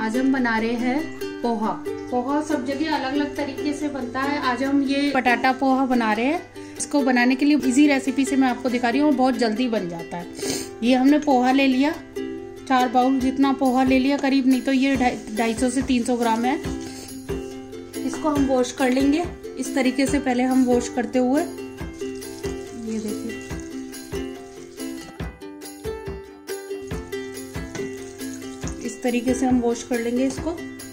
आज हम बना रहे हैं पोहा। पोहा सब जगह अलग अलग तरीके से बनता है। आज हम ये पटाटा पोहा बना रहे हैं। इसको बनाने के लिए इजी रेसिपी से मैं आपको दिखा रही हूँ, बहुत जल्दी बन जाता है। ये हमने पोहा ले लिया, 4 बाउल जितना पोहा ले लिया करीब, नहीं तो ये 250 से 300 ग्राम है। इसको हम वॉश कर लेंगे इस तरीके से, पहले हम वॉश करते हुए, ये देखिए इस तरीके से हम वॉश कर लेंगे इसको।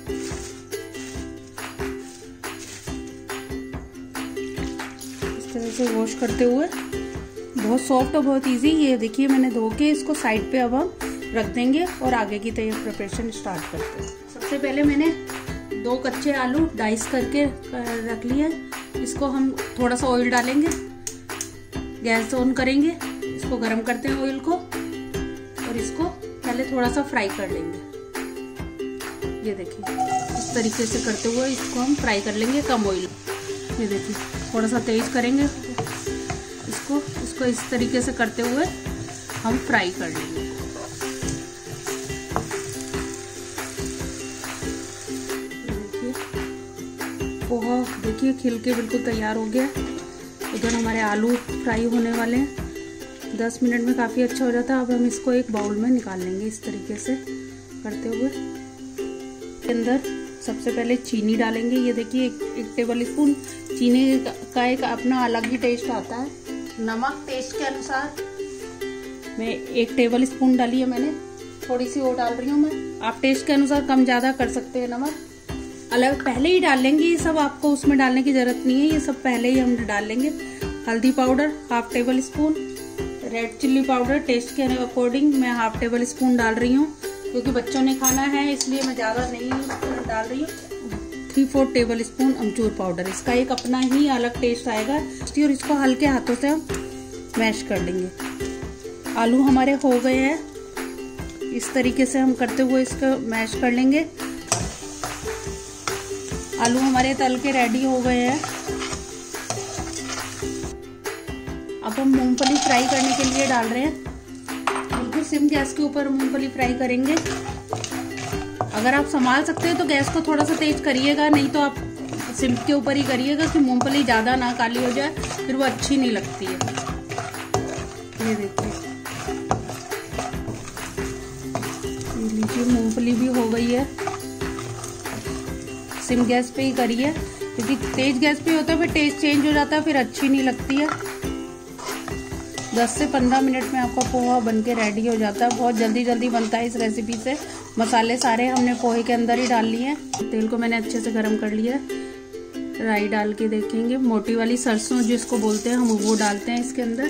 इस तरह से वॉश करते हुए, बहुत सॉफ्ट और बहुत इजी। ये देखिए मैंने धो के इसको साइड पे अब हम रख देंगे और आगे की तैयारी प्रिपरेशन स्टार्ट करते हैं। सबसे पहले मैंने 2 कच्चे आलू डाइस करके रख लिए। इसको हम थोड़ा सा ऑयल डालेंगे, गैस ऑन करेंगे, इसको गरम करते हैं ऑयल को, और इसको पहले थोड़ा सा फ्राई कर लेंगे। ये देखिए इस तरीके से करते हुए इसको हम फ्राई कर लेंगे कम ऑयल। ये देखिए थोड़ा सा तेज करेंगे इसको इस तरीके से करते हुए हम फ्राई कर लेंगे। पोहा देखिए खिल के बिल्कुल तैयार हो गया। उधर हमारे आलू फ्राई होने वाले हैं, 10 मिनट में काफ़ी अच्छा हो जाता है। अब हम इसको एक बाउल में निकाल लेंगे इस तरीके से करते हुए। इसके अंदर सबसे पहले चीनी डालेंगे। ये देखिए 1 टेबल स्पून चीनी का एक अपना अलग ही टेस्ट आता है। नमक टेस्ट के अनुसार मैं 1 टेबल स्पून डाली है मैंने, थोड़ी सी और डाल रही हूँ मैं। आप टेस्ट के अनुसार कम ज़्यादा कर सकते हैं। नमक अलग पहले ही डाल लेंगे, ये सब आपको उसमें डालने की जरूरत नहीं है, ये सब पहले ही हम डाल लेंगे। हल्दी powder 1/2 tablespoon, red chilli powder taste के अकॉर्डिंग मैं 1/2 टेबल स्पून डाल रही हूँ, क्योंकि बच्चों ने खाना है इसलिए मैं ज़्यादा नहीं डाल रही हूँ। 3/4 टेबल स्पून अमचूर पाउडर, इसका एक अपना ही अलग टेस्ट आएगा। और इसको हल्के हाथों से हम मैश कर लेंगे। आलू हमारे हो गए हैं, इस तरीके से हम करते हुए इसको मैश कर लेंगे। आलू हमारे तल के रेडी हो गए हैं। अब हम मूंगफली फ्राई करने के लिए डाल रहे हैं। बिल्कुल सिम गैस के ऊपर मूंगफली फ्राई करेंगे। अगर आप संभाल सकते हैं तो गैस को थोड़ा सा तेज करिएगा, नहीं तो आप सिम के ऊपर ही करिएगा कि मूंगफली ज्यादा ना काली हो जाए, फिर वो अच्छी नहीं लगती है। ये देखिए लीजिए मूंगफली भी हो गई है। सिम गैस पे ही करिए, क्योंकि तेज गैस पे होता है फिर टेस्ट चेंज हो जाता है, फिर अच्छी नहीं लगती है। 10 से 15 मिनट में आपका पोहा बनके रेडी हो जाता है। बहुत जल्दी जल्दी बनता है इस रेसिपी से। मसाले सारे हमने पोहे के अंदर ही डाल लिए हैं। तेल को मैंने अच्छे से गर्म कर लिया है। राई डाल के देखेंगे, मोटी वाली सरसों जिसको बोलते हैं हम, वो डालते हैं इसके अंदर।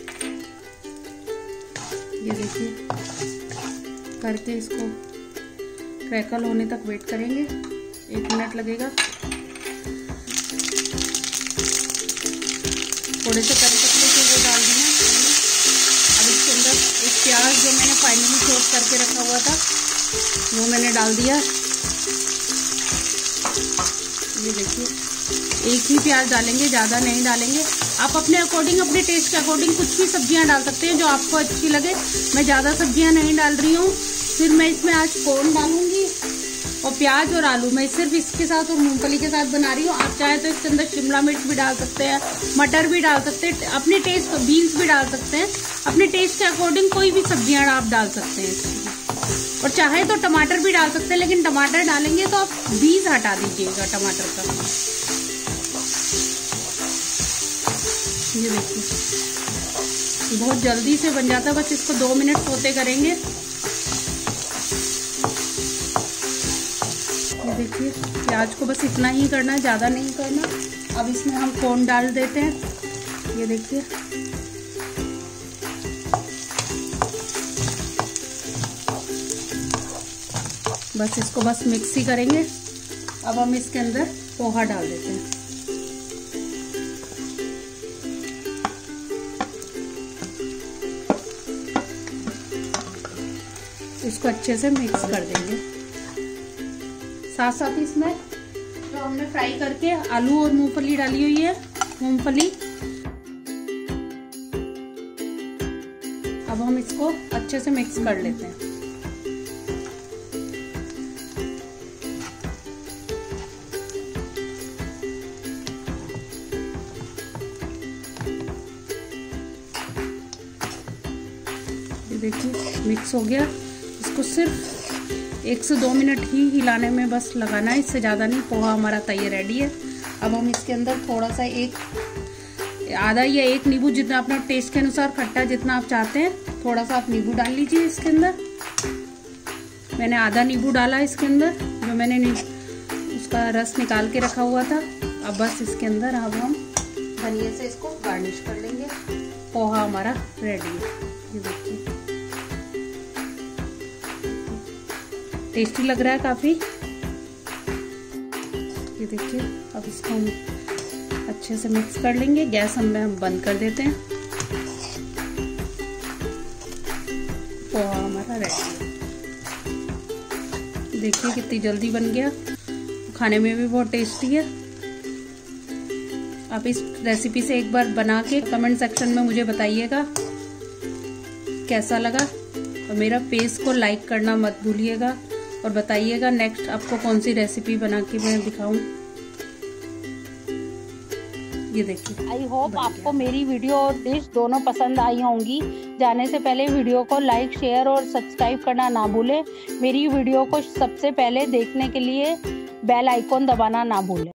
ये देखिए करके इसको क्रैकल होने तक वेट करेंगे, 1 मिनट लगेगा। थोड़े से करी पत्ते से वो डाल दिए। अब इसके अंदर एक प्याज जो मैंने फाइनली चॉप करके रखा हुआ था वो मैंने डाल दिया। ये देखिए 1 ही प्याज डालेंगे, ज़्यादा नहीं डालेंगे। आप अपने अकॉर्डिंग, अपने टेस्ट के अकॉर्डिंग कुछ भी सब्जियां डाल सकते हैं जो आपको अच्छी लगे। मैं ज़्यादा सब्जियां नहीं डाल रही हूँ। फिर मैं इसमें आज कॉर्न डालूंगी और प्याज और आलू मैं सिर्फ इसके साथ और मूंगफली के साथ बना रही हूँ। आप चाहे तो इसके अंदर शिमला मिर्च भी डाल सकते हैं, मटर भी डाल सकते हैं, अपने टेस्ट, बीन्स भी डाल सकते हैं। अपने टेस्ट के अकॉर्डिंग कोई भी सब्जियां आप डाल सकते हैं। और चाहे तो टमाटर भी डाल सकते हैं, लेकिन टमाटर डालेंगे तो आप बीज हटा दीजिएगा टमाटर का। ये देखिए बहुत जल्दी से बन जाता है, बस इसको 2 मिनट सोते करेंगे। देखिए प्याज को बस इतना ही करना है, ज़्यादा नहीं करना। अब इसमें हम कॉर्न डाल देते हैं। ये देखिए बस इसको बस मिक्स ही करेंगे। अब हम इसके अंदर पोहा डाल देते हैं। इसको अच्छे से मिक्स कर देंगे। साथ साथ इसमें जो हमने फ्राई करके आलू और मूंगफली डाली हुई है, मूंगफली, अब हम इसको अच्छे से मिक्स कर लेते हैं। ये देखिए मिक्स हो गया। इसको सिर्फ 1 से 2 मिनट ही हिलाने में बस लगाना है, इससे ज़्यादा नहीं। पोहा हमारा तैयार रेडी है। अब हम इसके अंदर थोड़ा सा आधा या 1 नींबू, जितना अपना टेस्ट के अनुसार खट्टा जितना आप चाहते हैं, थोड़ा सा आप नींबू डाल लीजिए इसके अंदर। मैंने आधा नींबू डाला इसके अंदर, जो मैंने उसका रस निकाल के रखा हुआ था। अब बस इसके अंदर अब हम धनिया से इसको गार्निश कर लेंगे। पोहा हमारा रेडी है। ये देखिए टेस्टी लग रहा है काफी। ये देखिए अब इसको हम अच्छे से मिक्स कर लेंगे। गैस हम बंद कर देते हैं। पोहा हमारा रेडी है। देखिए कितनी जल्दी बन गया, खाने में भी बहुत टेस्टी है। आप इस रेसिपी से एक बार बना के कमेंट सेक्शन में मुझे बताइएगा कैसा लगा, और मेरा पेज को लाइक करना मत भूलिएगा, और बताइएगा नेक्स्ट आपको कौन सी रेसिपी बना के मैं दिखाऊं। ये देखिए, आई होप आपको मेरी वीडियो और डिश दोनों पसंद आई होंगी। जाने से पहले वीडियो को लाइक, शेयर और सब्सक्राइब करना ना भूलें। मेरी वीडियो को सबसे पहले देखने के लिए बेल आइकॉन दबाना ना भूलें।